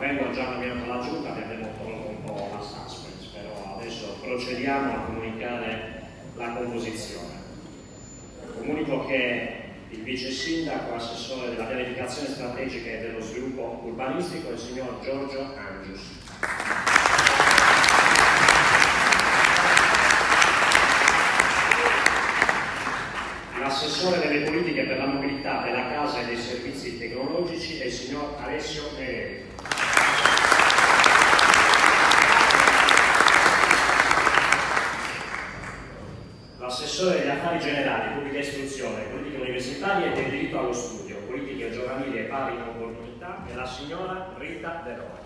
avendo già nominato la giunta vi abbiamo tolto un po' la suspense, però adesso procediamo a comunicare la composizione. Comunico che il vice sindaco, assessore della pianificazione strategica e dello sviluppo urbanistico, il signor Giorgio Angius. L'assessore delle politiche per la mobilità, della casa e dei servizi tecnologici è il signor Alessio Neri. L'assessore degli affari generali, pubblica istruzione, politiche universitarie e del diritto allo studio, politiche giovanili e pari opportunità è la signora Rita De Roa.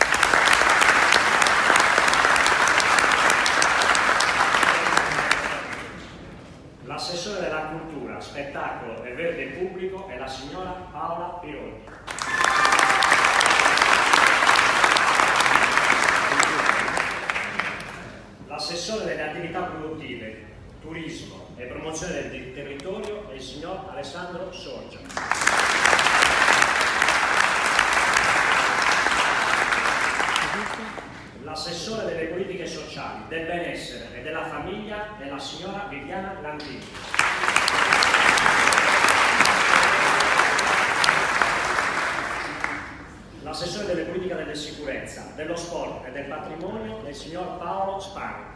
L'assessore della cultura, spettacolo e verde pubblico è la signora Paola Pironi. L'assessore delle attività produttive, turismo e promozione del territorio è il signor Alessandro Sorgia. L'assessore delle politiche sociali, del benessere e della famiglia è la signora Viviana Landini. L'assessore delle politiche della sicurezza, dello sport e del patrimonio è il signor Paolo Spani.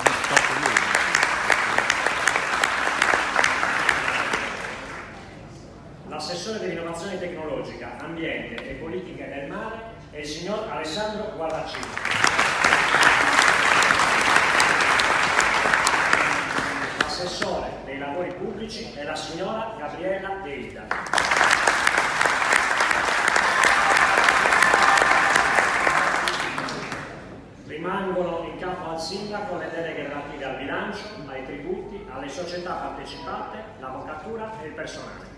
L'assessore dell'innovazione tecnologica, ambiente e politiche del mare è il signor Alessandro Guardacino. L'assessore dei lavori pubblici è la signora Gabriella Deida. Rimangono in capo al sindaco le deleghe relative al bilancio, ai tributi, alle società partecipate, l'avvocatura e il personale.